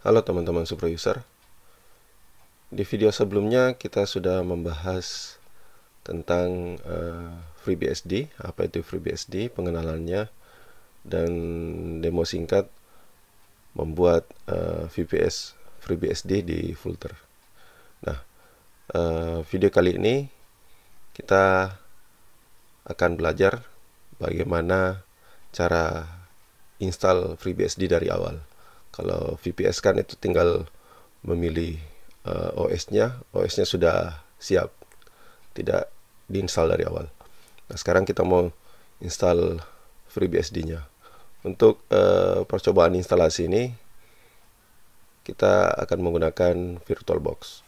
Halo teman-teman super user. Di video sebelumnya kita sudah membahas tentang FreeBSD, apa itu FreeBSD, pengenalannya, dan demo singkat membuat VPS FreeBSD di Vultr. Nah, video kali ini kita akan belajar bagaimana cara install FreeBSD dari awal. Kalau VPS kan itu tinggal memilih OS-nya sudah siap, tidak diinstal dari awal. Nah, sekarang kita mau install FreeBSD-nya. Untuk percobaan instalasi ini kita akan menggunakan VirtualBox.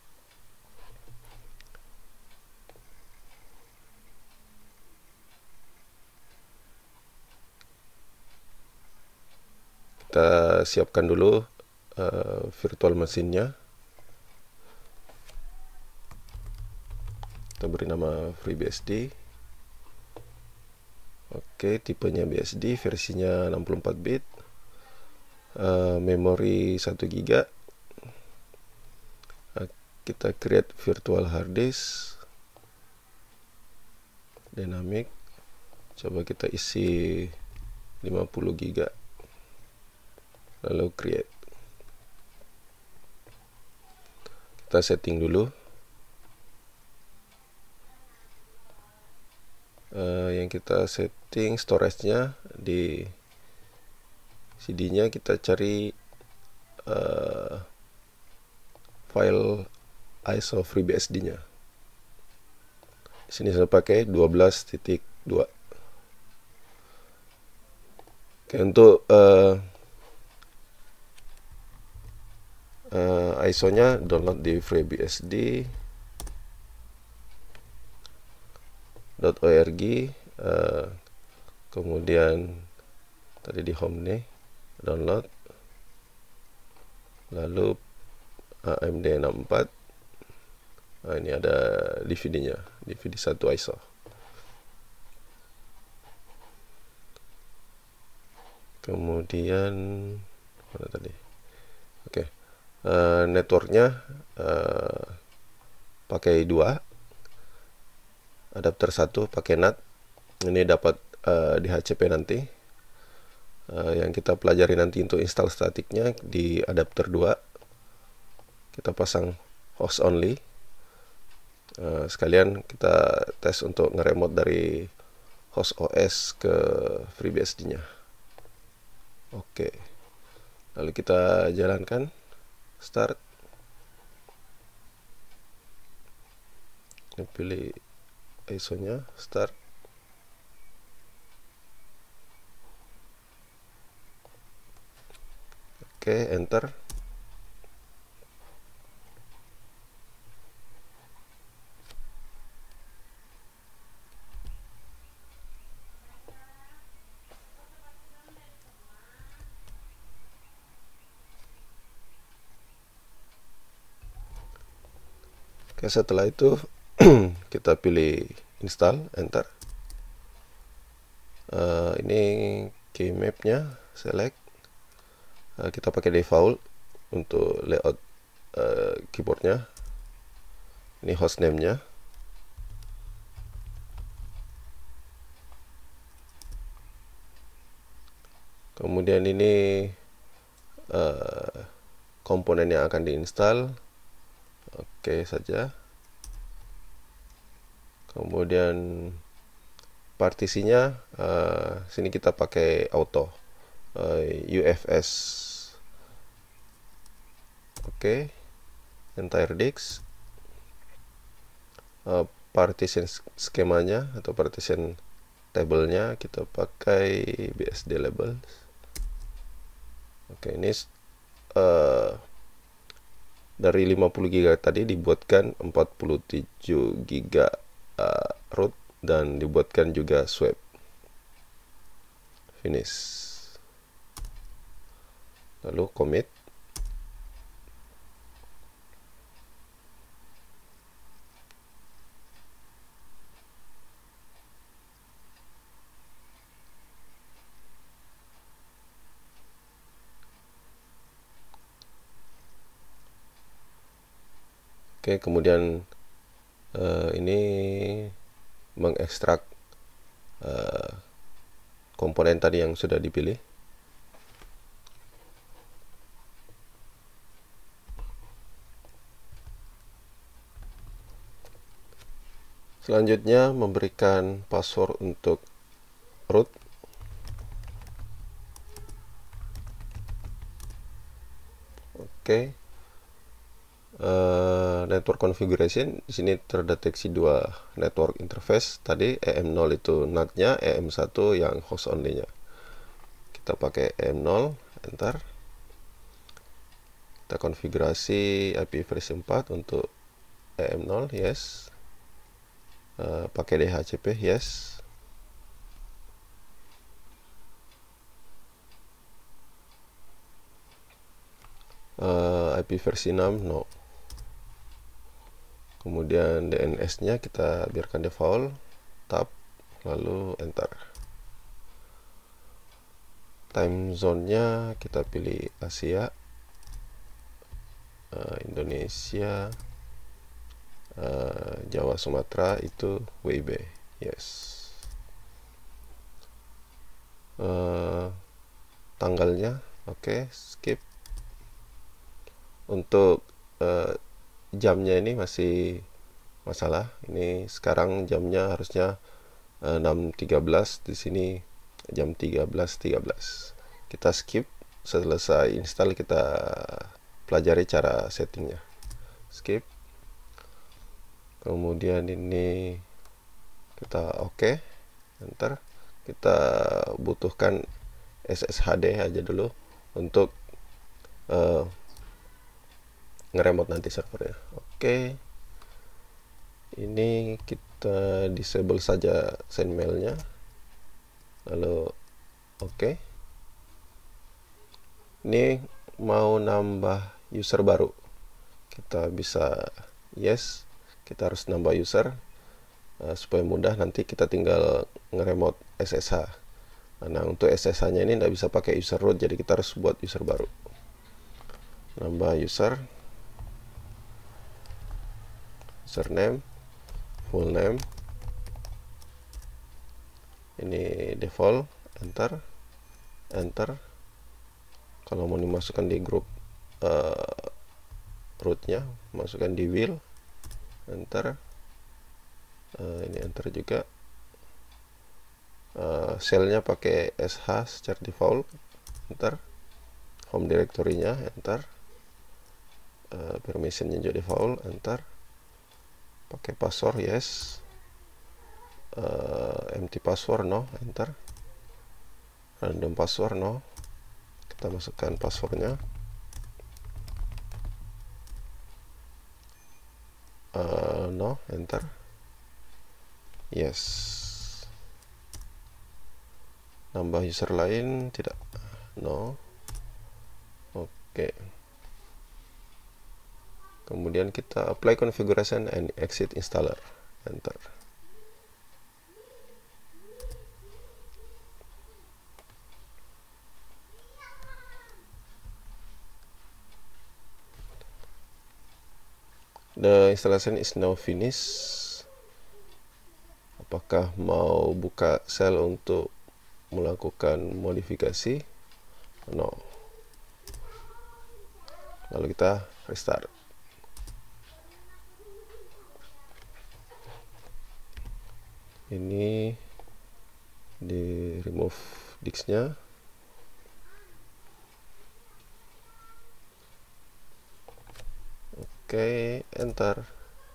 Kita siapkan dulu virtual mesinnya. Kita beri nama FreeBSD. Oke, tipenya BSD, versinya 64 bit, memori 1 GB. Kita create virtual hard disk dynamic. Coba kita isi 50 GB. Lalu create. Kita setting dulu. Yang kita setting storage-nya di CD-nya, kita cari file ISO FreeBSD-nya. Di sini saya pakai 12.2. Oke, untuk ISO-nya download di freebsd.org. Kemudian tadi di home nih, download, lalu AMD 64. Nah, ini ada DVD-nya, DVD 1 ISO. Kemudian mana tadi? Oke, networknya pakai 2, adapter 1 pakai NAT. Ini dapat di HCP nanti. Yang kita pelajari nanti untuk install statiknya di adapter 2. Kita pasang host only. Sekalian kita tes untuk nge-remote dari host OS ke FreeBSD-nya. Oke, lalu kita jalankan, start. Ini pilih ISO-nya, start. Oke, enter. Oke, setelah itu kita pilih install, enter. Ini key map-nya, select. Kita pakai default untuk layout keyboardnya. Ini hostname-nya. Kemudian ini komponen yang akan diinstal. Oke saja. Kemudian partisinya, sini kita pakai auto, UFS. Oke, entire disk. Partition skemanya atau partition table-nya kita pakai BSD labels. Oke, ini dari 50 GB tadi dibuatkan 47 GB root dan dibuatkan juga swap. Finish. Lalu commit. Oke, kemudian ini mengekstrak komponen tadi yang sudah dipilih. Selanjutnya memberikan password untuk root. Oke. Network configuration, di sini terdeteksi dua network interface. Tadi EM0 itu NAT-nya, EM1 yang host only-nya. Kita pakai EM0, enter. Kita konfigurasi IP versi 4 untuk EM0, yes. Pakai DHCP, yes. IP versi 6, no. Kemudian DNS-nya kita biarkan default, tab, lalu enter. Time zone-nya kita pilih Asia, Indonesia, Jawa, Sumatera itu WIB, yes. Tanggalnya, oke, skip. Untuk jamnya ini masih masalah. Ini sekarang jamnya harusnya 6.13, di sini jam 13.13. Kita skip. Selesai install kita pelajari cara settingnya. Skip. Kemudian ini kita oke, enter. Kita butuhkan SSHD aja dulu untuk ngeremote nanti servernya. Oke. Ini kita disable saja send mailnya. Lalu oke. Ini mau nambah user baru. Kita bisa yes. Kita harus nambah user supaya mudah. Nanti kita tinggal ngeremote SSH. Nah, untuk SSH-nya ini tidak bisa pakai user root, jadi kita harus buat user baru. Nambah user. Username, full name, ini default, enter, enter. Kalau mau dimasukkan di grup rootnya, masukkan di wheel, enter. Ini enter juga. Shellnya pakai sh secara default, enter. Home directory-nya, enter. Permission-nya juga default, enter. Pakai password, yes. Empty password, no, enter. Random password, no. Kita masukkan passwordnya. No, enter. Yes. Nambah user lain, tidak. No. Oke. Kemudian kita apply configuration and exit installer, enter. The installation is now finished. Apakah mau buka shell untuk melakukan modifikasi? No. Lalu kita restart. Ini di remove disknya. Oke, enter.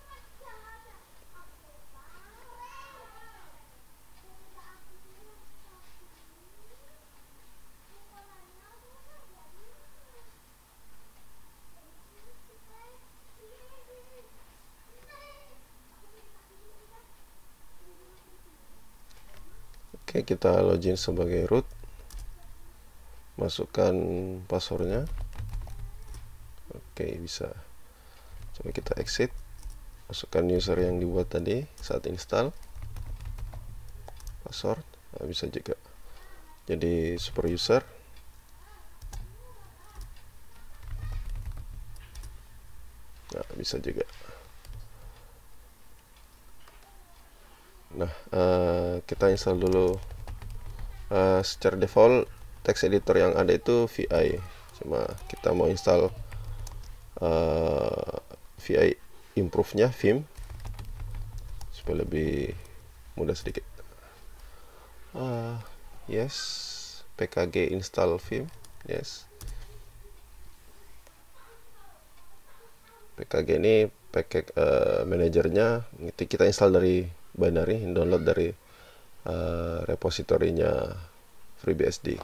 Oke, kita login sebagai root. Masukkan passwordnya. Oke, bisa. Coba kita exit. Masukkan user yang dibuat tadi saat install. Password. Nah, bisa juga. Jadi super user. Nah, bisa juga. Nah, kita install dulu. Secara default text editor yang ada itu VI, cuma kita mau install VI improve-nya Vim supaya lebih mudah sedikit. Yes, pkg install Vim, yes. pkg ini package manajernya kita install dari binary, download dari repositorinya FreeBSD.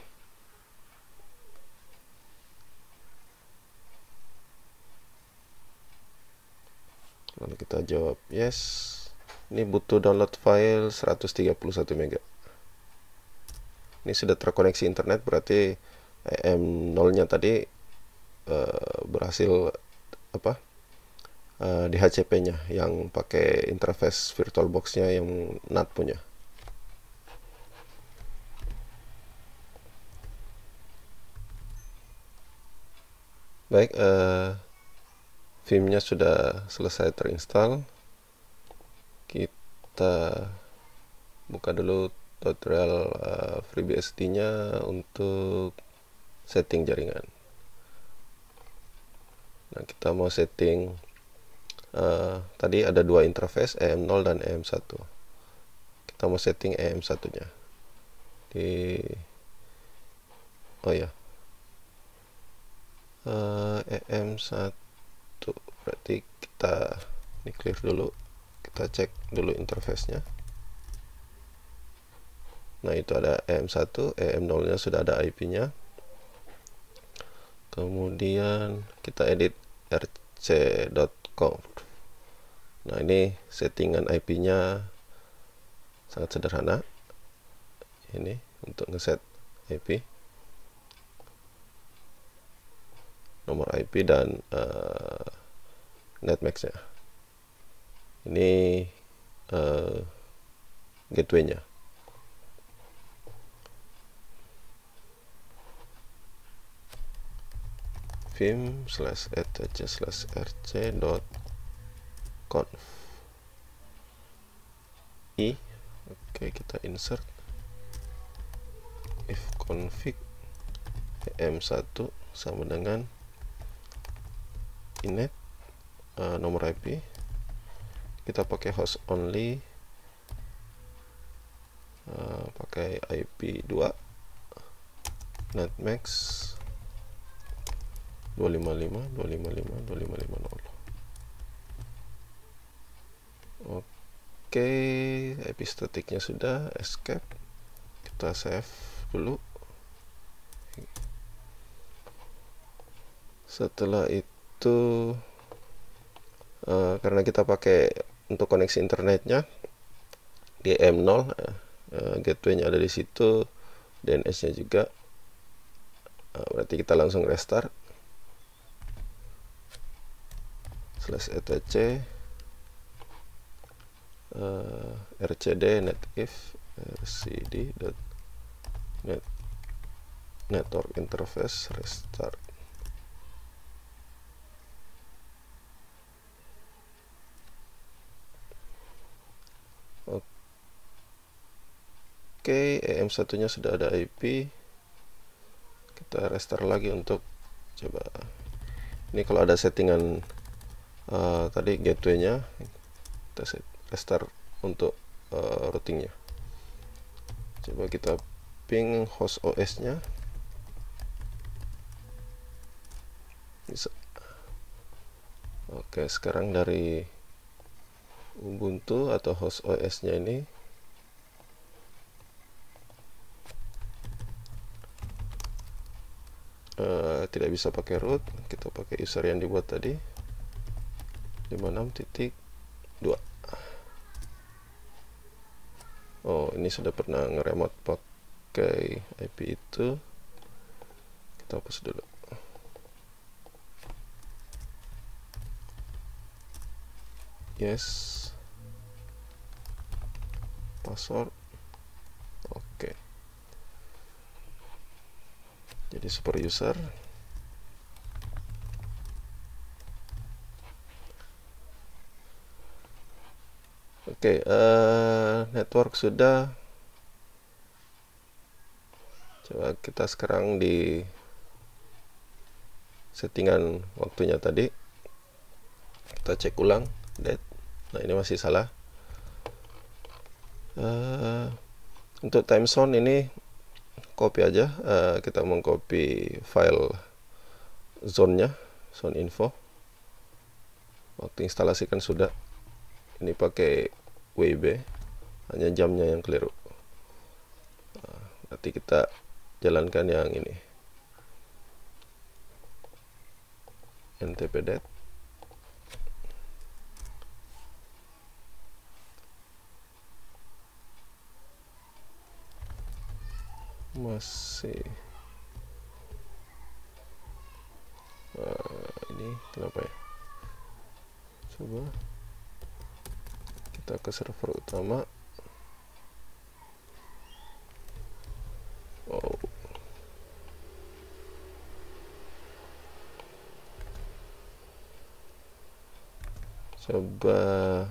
Lalu kita jawab yes. Ini butuh download file 131 MB. Ini sudah terkoneksi internet, berarti EM0-nya tadi berhasil di HCP-nya yang pakai interface VirtualBox-nya yang NAT punya. Baik, Vim-nya sudah selesai terinstall. Kita buka dulu tutorial FreeBSD-nya untuk setting jaringan. Nah, kita mau setting tadi ada dua interface, EM0 dan EM1. Kita mau setting EM1-nya. EM1 berarti kita ini clear dulu, kita cek dulu interface-nya. Nah, itu ada EM1, EM0-nya sudah ada IP-nya. Kemudian kita edit rc.conf. Nah, ini settingan IP-nya sangat sederhana. Ini untuk ngeset IP, nomor IP dan netmax-nya. Ini gateway-nya. vim/etc/rc.conf i. Oke, kita insert if config em1 sama dengan inet nomor IP, kita pakai host only, pakai IP 2 netmax 255.255.255.0. Oke, IP statiknya sudah, escape, kita save dulu. Setelah itu karena kita pakai untuk koneksi internetnya di M0, gateway-nya ada di situ, DNS-nya juga, berarti kita langsung restart /etc rcd netif rcd.net network interface restart. Oke, EM1 nya sudah ada IP. Kita restart lagi untuk coba. Ini kalau ada settingan tadi gateway-nya, kita restart untuk routing-nya. Coba kita ping host OS-nya. Bisa. Oke, sekarang dari Ubuntu atau host OS-nya ini tidak bisa pakai root, kita pakai user yang dibuat tadi 56.2. Oh, ini sudah pernah ngeremote pakai IP itu, kita hapus dulu. Yes, password. Oke, jadi super user. Oke, network sudah. Coba kita sekarang di settingan waktunya tadi. Kita cek ulang date. Nah, ini masih salah. Untuk time zone ini copy aja. Kita mengcopy file zone-nya, zone info. Waktu instalasikan sudah. Ini pakai WIB, hanya jamnya yang keliru. Nanti kita jalankan yang ini, ntpdet. Masih ini kenapa ya? Coba kita ke server utama. Oh, coba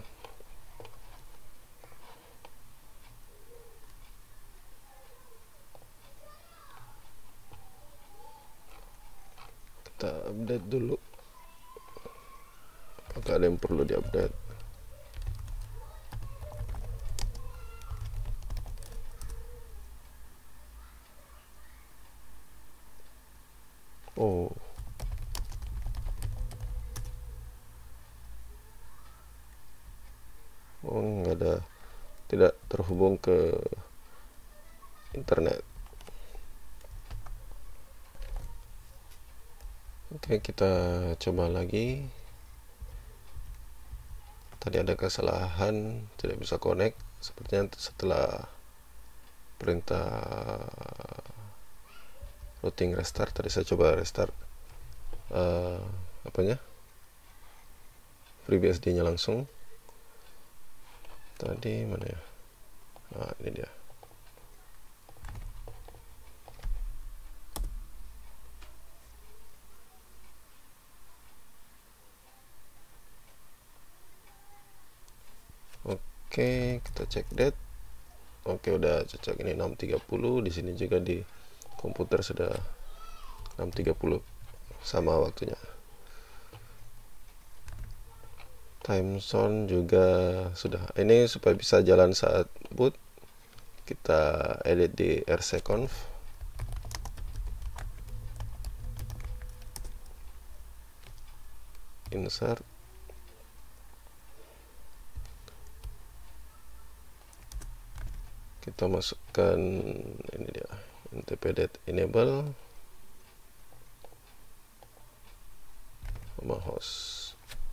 kita update dulu. Apakah ada yang perlu diupdate? Oh, nggak ada, tidak terhubung ke internet. Oke, kita coba lagi. Tadi ada kesalahan, tidak bisa connect. Sepertinya setelah perintah routing restart. Tadi saya coba restart FreeBSD-nya langsung. Tadi mana ya? Nah, ini dia. Oke, kita cek date. Oke, udah cocok. Ini 6.30. Di sini juga di komputer sudah 6.30, sama waktunya. Time zone juga sudah. Ini supaya bisa jalan saat boot, kita edit di rcconf. Insert. Kita masukkan ini dia, ntpdet enable sama host.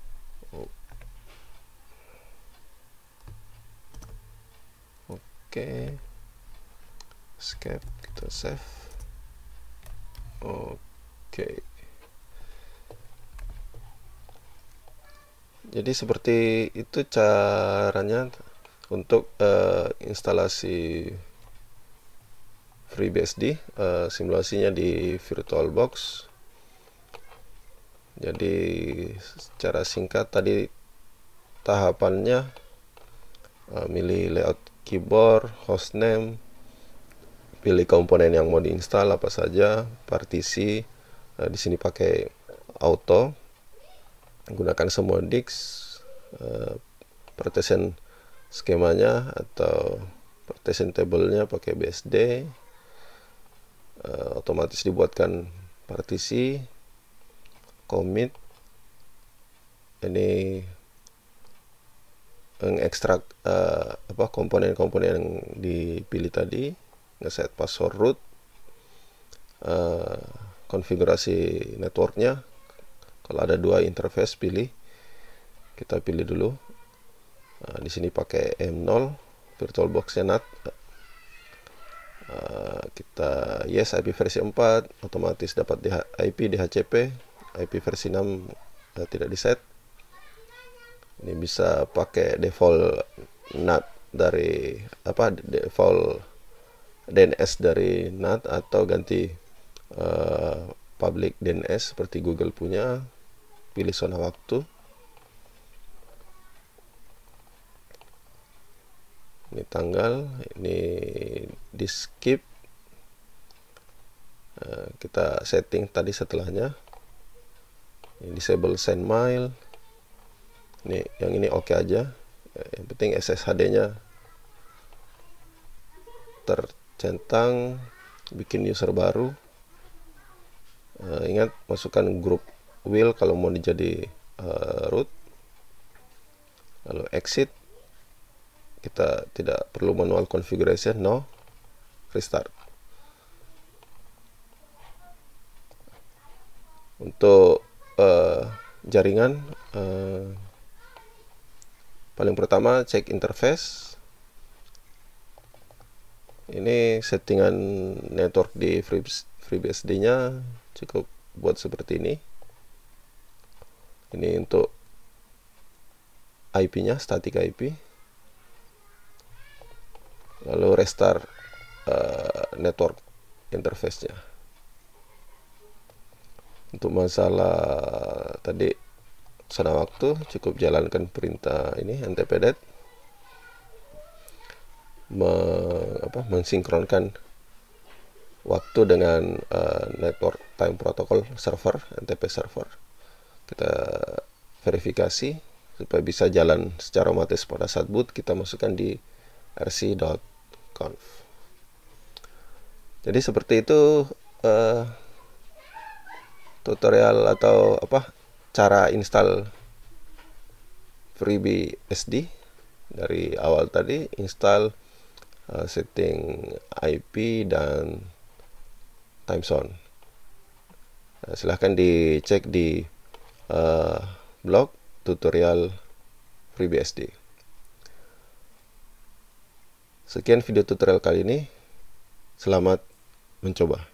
Oke, escape, kita save. Oke, jadi seperti itu caranya untuk instalasi FreeBSD, simulasinya di VirtualBox. Jadi secara singkat tadi tahapannya, milih layout keyboard, hostname, pilih komponen yang mau diinstal apa saja, partisi. Di sini pakai auto, gunakan semua disk, partition skemanya atau partition table-nya pakai BSD, otomatis dibuatkan partisi, commit. Ini mengekstrak komponen-komponen yang dipilih tadi, ngeset password root, konfigurasi networknya. Kalau ada dua interface pilih, kita pilih dulu. Di sini pakai M0, VirtualBox-nya NAT. Kita yes, IP versi 4, otomatis dapat IP DHCP. IP versi 6 tidak diset. Ini bisa pakai default NAT dari default DNS dari NAT, atau ganti public DNS seperti Google punya. Pilih zona waktu. Ini tanggal, ini di skip. Kita setting tadi setelahnya. Ini disable send mail. Yang ini oke aja. Yang penting SSHD-nya tercentang. Bikin user baru. Ingat, masukkan grup will kalau mau jadi root. Lalu exit. Kita tidak perlu manual configuration, no. Restart. Untuk jaringan, paling pertama cek interface. Ini settingan network di FreeBSD nya cukup buat seperti ini. Ini untuk IP nya, static IP. Lalu restart network interface nya. Untuk masalah tadi zona waktu, cukup jalankan perintah ini ntpdet, mensinkronkan waktu dengan network time protocol server, NTP server. Kita verifikasi supaya bisa jalan secara otomatis pada saat boot. Kita masukkan di rc.conf. Jadi seperti itu tutorial atau cara install FreeBSD. Dari awal tadi install, setting IP dan time zone. Silahkan dicek di blog tutorial FreeBSD. Sekian video tutorial kali ini. Selamat mencoba.